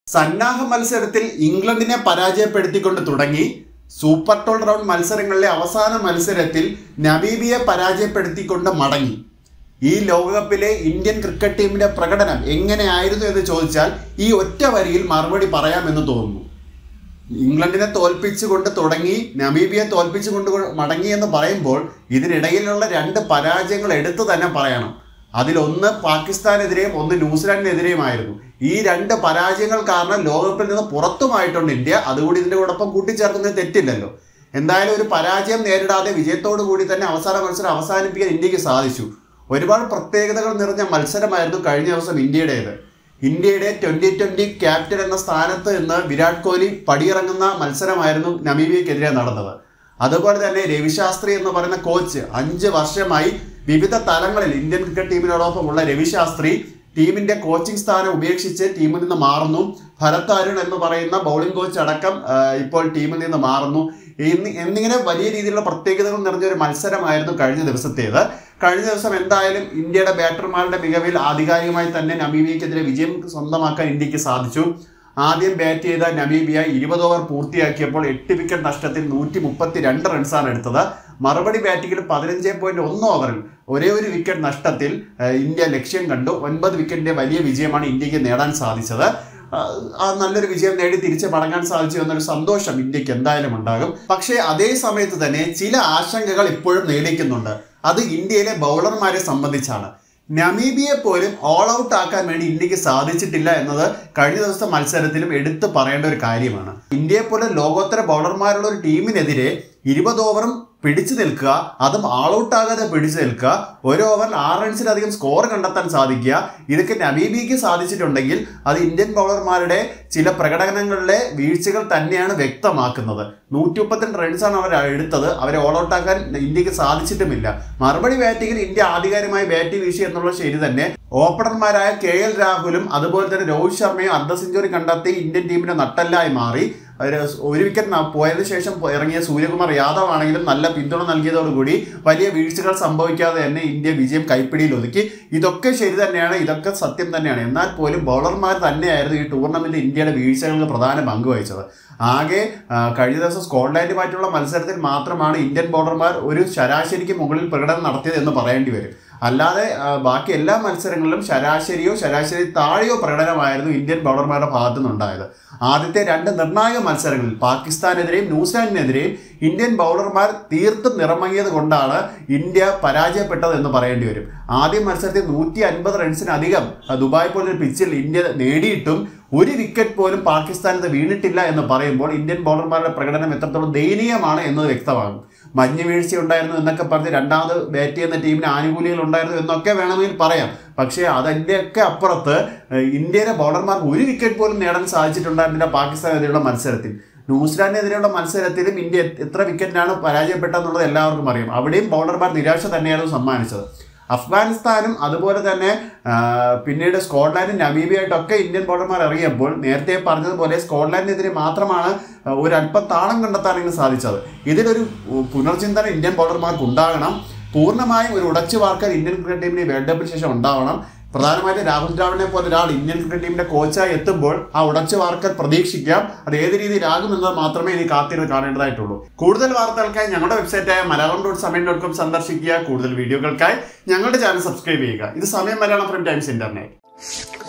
സന്നാഹ മത്സരത്തിൽ ഇംഗ്ലണ്ടിനെ പരാജയപ്പെടുത്തിക്കൊണ്ട് തുടങ്ങി സൂപ്പർ 12 റൗണ്ട് മത്സരങ്ങളിലെ അവസാന മത്സരത്തിൽ നമീബിയയെ പരാജയപ്പെടുത്തിക്കൊണ്ട് മടങ്ങി. ഈ ലോകകപ്പിലെ ഇന്ത്യൻ ക്രിക്കറ്റ് ടീമിന്റെ പ്രകടനം എങ്ങനെയായിരുന്നു എന്ന് ചോദിച്ചാൽ ഈ ഒറ്റ വരിയിൽ മറുപടി പറയാമെന്ന് തോന്നുന്നു. ഇംഗ്ലണ്ടിനെ തോൽപ്പിച്ചുകൊണ്ട് തുടങ്ങി നമീബിയെ തോൽപ്പിച്ചുകൊണ്ട് മടങ്ങി എന്ന് പറയുമ്പോൾ ഇതിനിടയിലുള്ള രണ്ട് പരാജയങ്ങൾ എടുത്തു തന്നെ പറയണം. അതിലൊന്ന് പാകിസ്ഥാനെതിരെയും ഒന്ന് ന്യൂസിലാൻഡിനെതിരെയുമായിരുന്നു. ഈ രണ്ട് പരാജയങ്ങൾ കാരണം ലോകകപ്പിൽ നിന്ന് പുറത്തുമായിട്ടുണ്ട് ഇന്ത്യ. അതുകൂടി ഇതിൻ്റെ കൂടൊപ്പം കൂട്ടിച്ചേർക്കുന്നത് തെറ്റില്ലല്ലോ. എന്തായാലും ഒരു പരാജയം നേരിടാതെ വിജയത്തോടു കൂടി തന്നെ അവസാന മത്സരം അവസാനിപ്പിക്കാൻ ഇന്ത്യക്ക് സാധിച്ചു. ഒരുപാട് പ്രത്യേകതകൾ നിറഞ്ഞ മത്സരമായിരുന്നു കഴിഞ്ഞ ദിവസം ഇന്ത്യയുടേത്. ഇന്ത്യയുടെ 2020 ക്യാപ്റ്റൻ എന്ന സ്ഥാനത്ത് നിന്ന് വിരാട് കോഹ്ലി പടിയിറങ്ങുന്ന മത്സരമായിരുന്നു നമീബിയക്കെതിരെ നടന്നത്. അതുപോലെ തന്നെ രവിശാസ്ത്രി എന്ന് പറയുന്ന കോച്ച് 5 വർഷമായി വിവിധ തലങ്ങളിൽ ഇന്ത്യൻ ക്രിക്കറ്റ് ടീമിനോടൊപ്പമുള്ള രവിശാസ്ത്രി ടീമിന്റെ കോച്ചിങ് സ്ഥാനം ഉപേക്ഷിച്ച് ടീമിൽ നിന്ന് മാറുന്നു. ഭരത് അരുൺ എന്ന് പറയുന്ന ബൗളിംഗ് കോച്ച് അടക്കം ഇപ്പോൾ ടീമിൽ നിന്ന് മാറുന്നു. എന്നിങ്ങനെ വലിയ രീതിയിലുള്ള പ്രത്യേകതകൾ നിറഞ്ഞൊരു മത്സരമായിരുന്നു കഴിഞ്ഞ ദിവസത്തേത്. കഴിഞ്ഞ ദിവസം എന്തായാലും ഇന്ത്യയുടെ ബാറ്റർമാരുടെ മികവിൽ ആധികാരികമായി തന്നെ നമീബിയക്കെതിരെ വിജയം സ്വന്തമാക്കാൻ ഇന്ത്യക്ക് സാധിച്ചു. ആദ്യം ബാറ്റ് ചെയ്ത നമീബിയ 20 ഓവർ പൂർത്തിയാക്കിയപ്പോൾ 8 വിക്കറ്റ് നഷ്ടത്തിൽ 132 റൺസാണ് എടുത്തത്. മറുപടി ബാറ്റിംഗിൽ 15.1 ഓവറിൽ ഒരേ ഒരു വിക്കറ്റ് നഷ്ടത്തിൽ ഇന്ത്യ ലക്ഷ്യം കണ്ടു. 9 വിക്കറ്റിന്റെ വലിയ വിജയമാണ് ഇന്ത്യക്ക് നേടാൻ സാധിച്ചത്. നല്ലൊരു വിജയം നേടി തിരിച്ച് മടങ്ങാൻ സാധിച്ചു എന്നൊരു സന്തോഷം ഇന്ത്യക്ക് എന്തായാലും ഉണ്ടാകും. പക്ഷേ അതേ സമയത്ത് തന്നെ ചില ആശങ്കകൾ ഇപ്പോഴും നേടിക്കുന്നുണ്ട്. അത് ഇന്ത്യയിലെ ബൗളർമാരെ സംബന്ധിച്ചാണ്. നമീബിയെ പോലും ഓൾ ഔട്ട് ആക്കാൻ വേണ്ടി ഇന്ത്യക്ക് സാധിച്ചിട്ടില്ല എന്നത് കഴിഞ്ഞ ദിവസത്തെ മത്സരത്തിലും എടുത്തു പറയേണ്ട ഒരു കാര്യമാണ്. ഇന്ത്യയെ പോലെ ലോകോത്തര ബൗളർമാരുള്ള ഒരു ടീമിനെതിരെ 20 ഓവറും പിടിച്ചു നിൽക്കുക, അതും ആൾ ഔട്ട് ആകാതെ പിടിച്ചു നിൽക്കുക, ഒരു ഓവറിൽ 6 റൺസിലധികം സ്കോർ കണ്ടെത്താൻ സാധിക്കുക, ഇതൊക്കെ നമീബിയയ്ക്ക് സാധിച്ചിട്ടുണ്ടെങ്കിൽ അത് ഇന്ത്യൻ ബൗളർമാരുടെ ചില പ്രകടനങ്ങളിലെ വീഴ്ചകൾ തന്നെയാണ് വ്യക്തമാക്കുന്നത്. 132 റൺസാണ് അവർ എടുത്തത്. അവരെ ഓൾ ഔട്ട് ആക്കാൻ ഇന്ത്യക്ക് സാധിച്ചിട്ടുമില്ല. മറുപടി ബാറ്റിംഗിൽ ഇന്ത്യ ആധികാരികമായി ബാറ്റ് വീശി എന്നുള്ളത് ശരി തന്നെ. ഓപ്പണർമാരായ KL രാഹുലും അതുപോലെ തന്നെ രോഹിത് ശർമ്മയും അർദ്ധ സെഞ്ചുറി കണ്ടെത്തി ഇന്ത്യൻ ടീമിന്റെ നട്ടെല്ലായി മാറി. ഒരു വിക്കറ്റ് പോയതിനു ശേഷം ഇറങ്ങിയ സൂര്യകുമാർ യാദവ് ആണെങ്കിലും നല്ല പിന്തുണ നൽകിയതോടുകൂടി വലിയ വീഴ്ചകൾ സംഭവിക്കാതെ തന്നെ ഇന്ത്യ വിജയം കൈപ്പിടിയിൽ ഒതുക്കി. ഇതൊക്കെ ശരി തന്നെയാണ്, ഇതൊക്കെ സത്യം തന്നെയാണ്. എന്നാൽ പോലും ബൗളർമാർ തന്നെയായിരുന്നു ഈ ടൂർണമെന്റിൽ ഇന്ത്യയുടെ വീഴ്ചകൾക്ക് പ്രധാന പങ്ക് വഹിച്ചത്. ആകെ കഴിഞ്ഞ ദിവസം സ്കോട്ട്ലാൻഡുമായിട്ടുള്ള മത്സരത്തിൽ മാത്രമാണ് ഇന്ത്യൻ ബൗളർമാർ ഒരു ശരാശരിക്ക് മുകളിൽ പ്രകടനം നടത്തിയത് എന്ന് പറയേണ്ടി വരും. അല്ലാതെ ബാക്കി എല്ലാ മത്സരങ്ങളിലും ശരാശരിയോ ശരാശരി താഴെയോ പ്രകടനമായിരുന്നു ഇന്ത്യൻ ബൗളർമാരുടെ ഭാഗത്തു നിന്നുണ്ടായത്. ആദ്യത്തെ 2 നിർണായക മത്സരങ്ങളിൽ പാകിസ്ഥാനെതിരെയും ന്യൂസിലാൻഡിനെതിരെയും ഇന്ത്യൻ ബൗളർമാർ തീർത്തും നിറമങ്ങിയത് കൊണ്ടാണ് ഇന്ത്യ പരാജയപ്പെട്ടത് എന്ന് പറയേണ്ടി വരും. ആദ്യ മത്സരത്തിൽ 150 റൺസിനധികം ദുബായ് പോലൊരു പിച്ചിൽ ഇന്ത്യ നേടിയിട്ടും ഒരു വിക്കറ്റ് പോലും പാകിസ്ഥാനത്ത് വീണിട്ടില്ല എന്ന് പറയുമ്പോൾ ഇന്ത്യൻ ബൗളർമാരുടെ പ്രകടനം എത്രത്തോളം ദയനീയമാണ് എന്നത് വ്യക്തമാകും. മഞ്ഞ് വീഴ്ച ഉണ്ടായിരുന്നു എന്നൊക്കെ പറഞ്ഞ് രണ്ടാമത് ബാറ്റ് ചെയ്യുന്ന ടീമിന് ആനുകൂല്യങ്ങൾ ഉണ്ടായിരുന്നു എന്നൊക്കെ വേണമെങ്കിൽ പറയാം. പക്ഷേ അതിൻ്റെയൊക്കെ അപ്പുറത്ത് ഇന്ത്യയിലെ ബൗളർമാർക്ക് ഒരു വിക്കറ്റ് പോലും നേടാൻ സാധിച്ചിട്ടുണ്ടായിരുന്നില്ല പാകിസ്ഥാനെതിരെയുള്ള മത്സരത്തിൽ. ന്യൂസിലാൻഡിനെതിരെയുള്ള മത്സരത്തിലും ഇന്ത്യ എത്ര വിക്കറ്റിനാണ് പരാജയപ്പെട്ടതെന്നുള്ളത് എല്ലാവർക്കും അറിയാം. അവിടെയും ബൗളർമാർ നിരാശ തന്നെയായിരുന്നു സമ്മാനിച്ചത്. അഫ്ഗാനിസ്ഥാനും അതുപോലെ തന്നെ പിന്നീട് സ്കോട്ട്ലാൻഡും നമീബിയായിട്ടൊക്കെ ഇന്ത്യൻ ബൗളർമാർ ഇറങ്ങിയപ്പോൾ നേരത്തെ പറഞ്ഞതുപോലെ സ്കോട്ട്ലാൻഡിനെതിരെ മാത്രമാണ് ഒരല്പം താളം കണ്ടെത്താനെങ്കിലും സാധിച്ചത്. ഇതിലൊരു പുനർചിന്തനം ഇന്ത്യൻ ബൗളർമാർക്ക് ഉണ്ടാകണം. പൂർണ്ണമായും ഒരു ഉടച്ചു വാർക്കൽ ഇന്ത്യൻ ക്രിക്കറ്റ് ടീമിന് വേൾഡ് കപ്പിന് ശേഷം ഉണ്ടാവണം. പ്രധാനമായിട്ടും രാഹുൽ ദ്രാവിഡിനെ പോലെ ഒരാൾ ഇന്ത്യൻ ക്രിക്കറ്റ് ടീമിന്റെ കോച്ചായി എത്തുമ്പോൾ ആ ഉടച്ചു വാർക്കൽ പ്രതീക്ഷിക്കാം. അത് ഏത് രീതിയിലാകുമെന്നത് മാത്രമേ ഇനി കാത്തിരുന്ന് കാണേണ്ടതായിട്ടുള്ളൂ. കൂടുതൽ വാർത്തകൾക്കായി ഞങ്ങളുടെ വെബ്സൈറ്റായ malayalam.samayam.com സന്ദർശിക്കുക. കൂടുതൽ വീഡിയോകൾക്കായി ഞങ്ങളുടെ ചാനൽ സബ്സ്ക്രൈബ് ചെയ്യുക. ഇത് സമയം മലയാളം ഫ്രം ടൈംസ് ഇന്റർനെറ്റ്.